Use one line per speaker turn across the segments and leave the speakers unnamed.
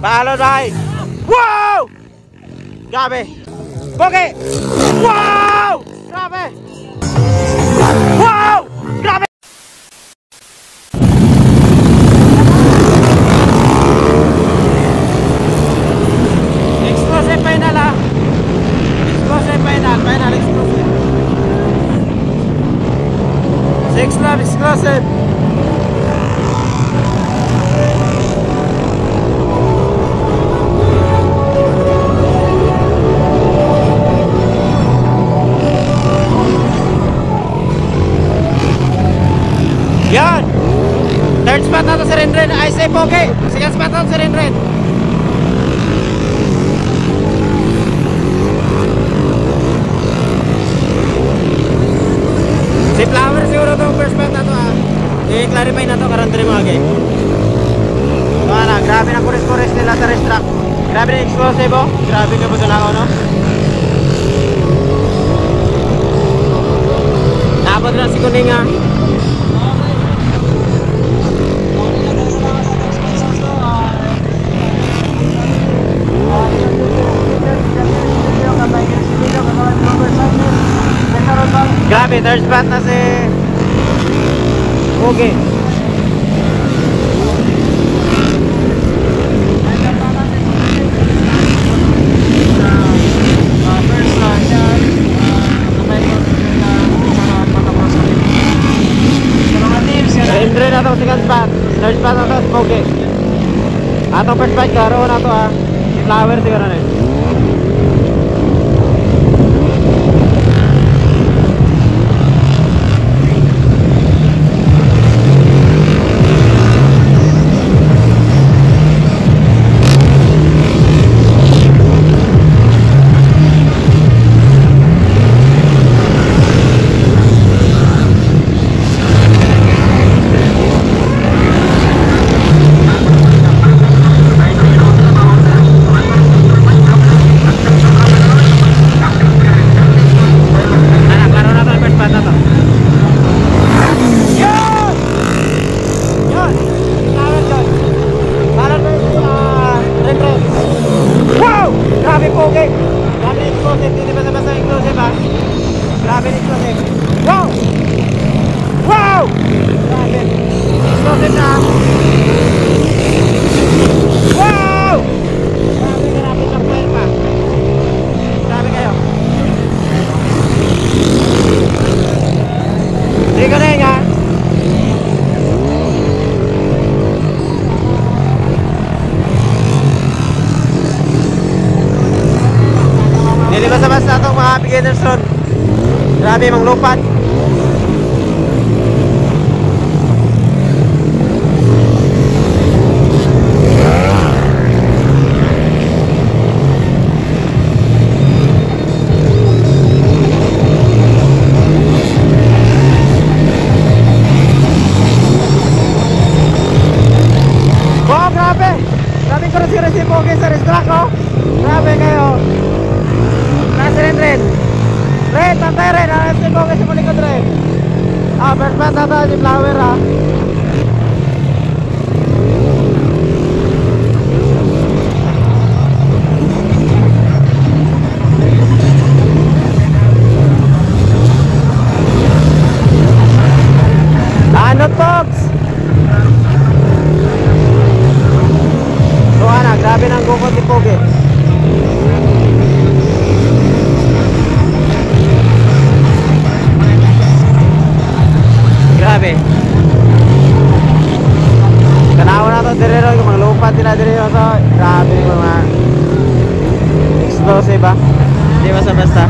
Balon bahay. Wow! Grabe. Pogi! Wow! Grabe! Wow! Grabe! Explosive final ah. Explosive final. Final explosive. 6 lap explosive. Yan! Third spot na to si Renren. I say Pogi. Second spot na to si Renren. Si Flower siguro itong first spot na to ah. I-clarify na to karon diri mga game. Wala, grabe na kuris-kuris nila sa race track. Grabe na explosive oh. Grabe ka po na ako no. Napod lang si Kuning ah. Grabe, third spot na si Pogi. Indre na itong second spot. Third spot na ito si Pogi. Atong first spot karoon na ito ah. Flower siguro na eh. Basta-basta itong mga beginners road. Grabe mang lupad. Oh, grabe! Grabe ko na si Pogi sa race track oh. Grabe kayo. Nasa Ren. Ren, tantay Ren. Nasa si Pogi sa malikod Ren. Ah, first spot na ito si Flower ah. Ano folks? So anak, grabe ng gukot si Pogi. Grabe. Tanawa na ito direro, yung mga lupa sila direro ito. Grabe yung mga explosive ba? Hindi basta-basta.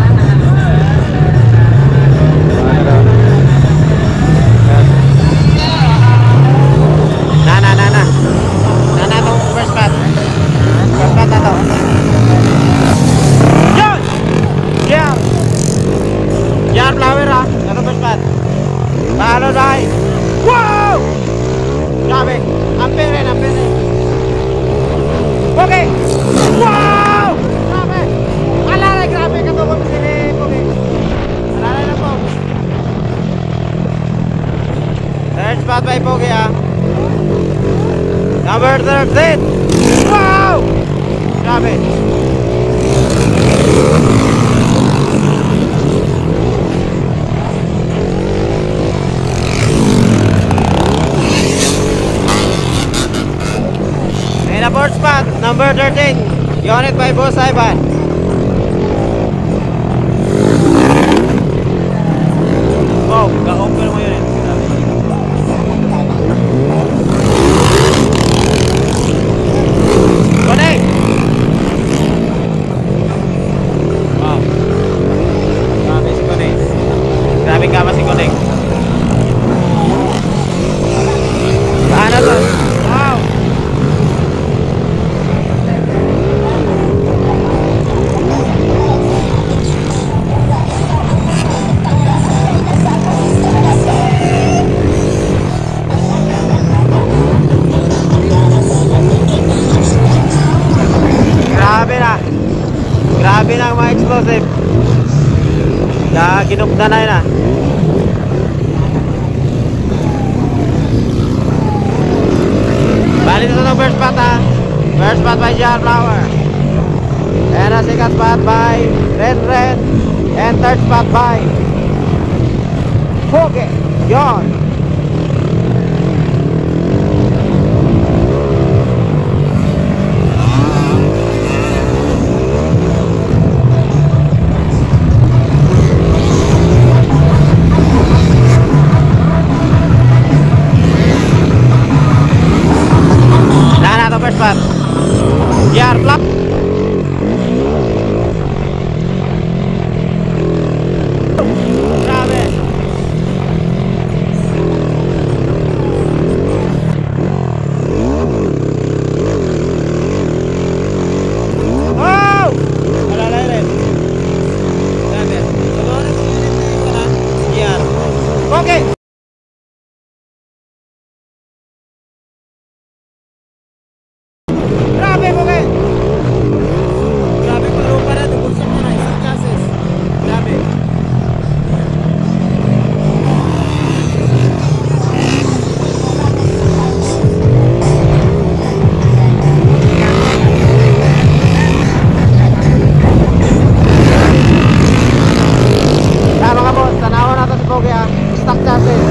Na itong first spot. First spot na ito. Yan! Yan! Yan Flower ha. Ito first spot. Balon bahay. Wow! Grabe. Ampere rin. Okay. Wow! Grabe. Alalay, grabe. Katukot sila. Okay. Alalay na po. Third spot by Pogi ah. Number 13. Wow! Grabe. May na port spot, number 13. Unit by Boss Ivan. Wow, ga-open mo yun. Connect! Wow. Grabe si Connect. Grabe kama si Connect. Saan na to? Wow! Grabe na ang mga explosive. Ginugda na yun ah. Bali ito ng first spot ha. First spot by Jar Flower. And a second spot by Red Red. And third spot by Poge. Yon. First spot Jar Flap. Grabe. Wow! Malalay rin. Grabe. Jar. Okay. Grabe mo kayo! Grabe pa rin para dubulsak mo na isang chassis. Grabe. Kaya mga boss, tanawan natin si Pogi ha. Stock chassis.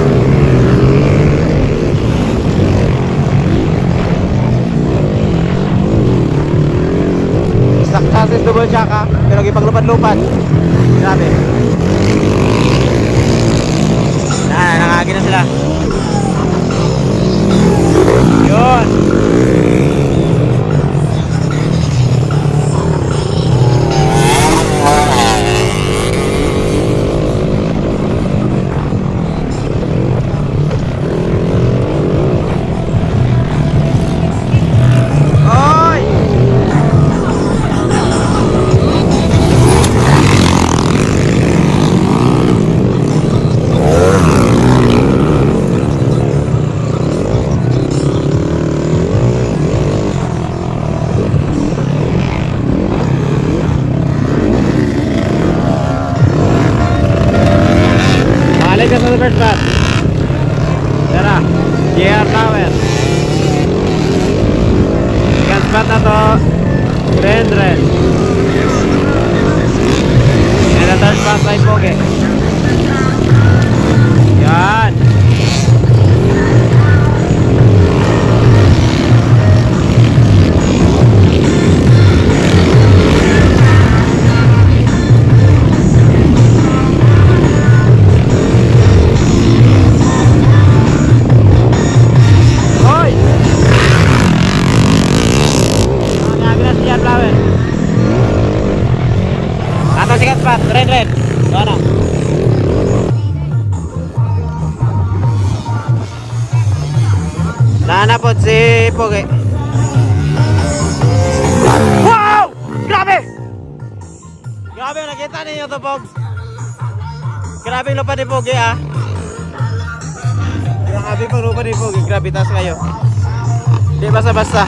Stock chassis double shock ha. Pero ipaglupad-lupad. Grabe. Nakagin na sila. Yun. Balik ka sa first spot. Tara, JR Tower. Second spot na to, Red Red. And the third spot by Poge. Yan. Atau sikat spot, Red Red. Mana? Nanapot si Poge. Wow! Grabe! Grabe, nakita ninyo to, Pogs. Grabe yung lupa ni Poge, ah. Grabe pang lupa ni Poge. Grabe, taas kayo. Di basta-basta.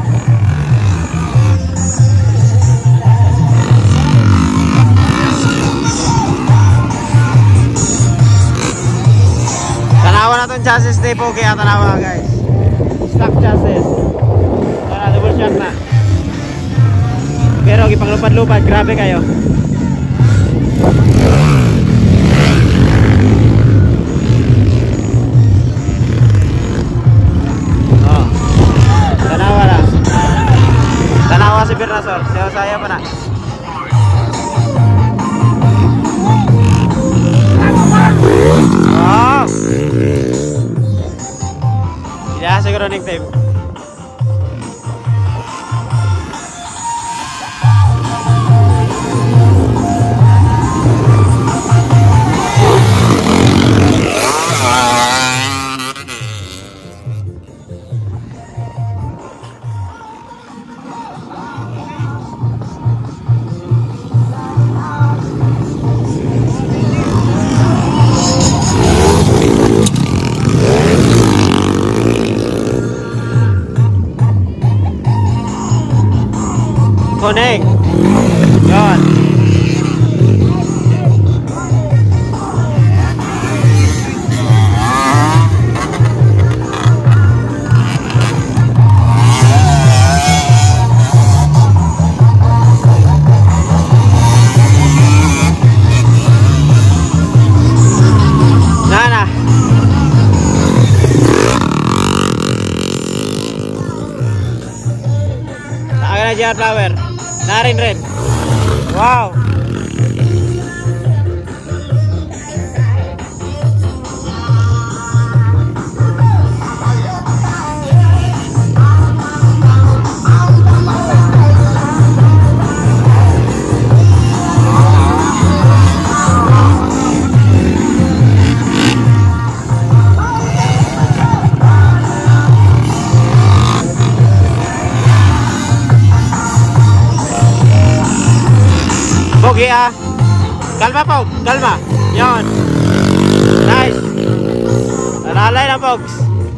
Tanawa na itong chassis ni Poge, ah. Tanawa, guys. Stock chassis. Tara, double shot na. Pero gipanglupad-lupad, grabe kayo. Oh. Tanawa na. Tanawa si Bernasol. Saya pa na. Oh. Ya, siguro ning time. Connect. Yan. Nana. Akan aja flower. Narin rin. Wow. Pogi ah. Kalma Pog, kalma. Yon. Nice. Alalay lang Pogs.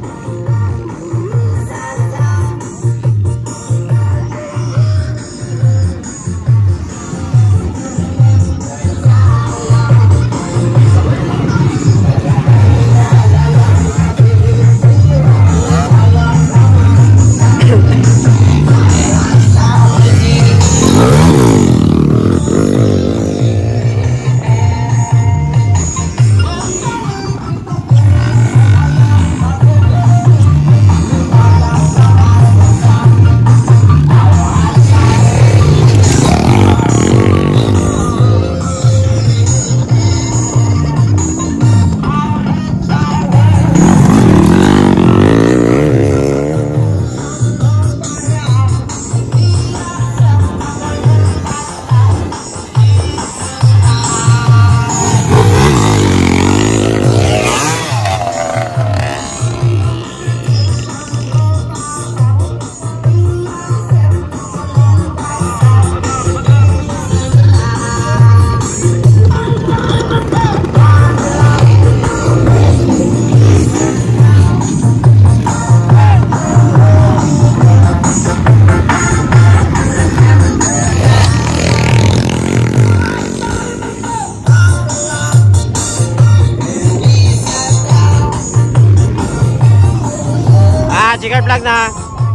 Checkered flag na.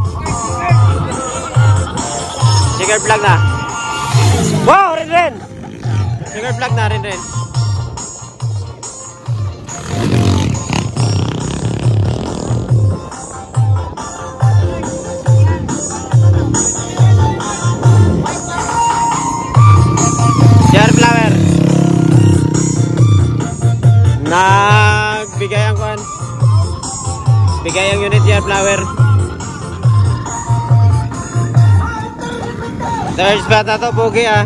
Checkered flag na. Wow, rin. Checkered flag na rin. Jar flower. Nagbigay ang kuan. Bigay ang unit yan, flower. Third spot na to, Pogi ah.